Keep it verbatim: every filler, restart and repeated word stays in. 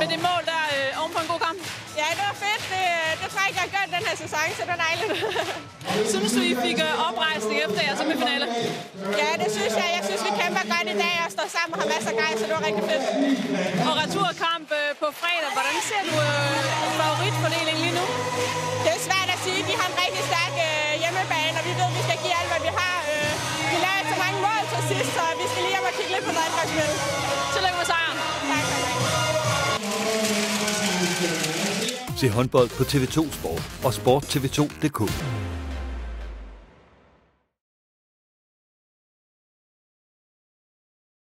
med det mål der øh, oven på en god kamp? Ja, det var fedt. Det, det tror jeg ikke, jeg har gjort den her sæson, så det var dejligt. Synes du, I fik øh, oprejsning efter jeres semifinale? Ja, det synes jeg. Jeg synes, vi kæmper godt i dag og står sammen og har masser af gejst, så det var rigtig fedt. Og returkamp øh, på fredag. Hvordan ser du øh, favoritfordelingen lige nu? Det er svært at sige. De har en rigtig stærk øh, hjemmebane, og vi ved, at vi skal give alt, hvad vi har. Øh, vi lavede så mange mål til sidst, så vi skal lige hjem og kigge lidt på noget angrebsspil. Tillykke med sejren. Tak for det. Se håndbold på T V to Sport og sport T V to punktum d k.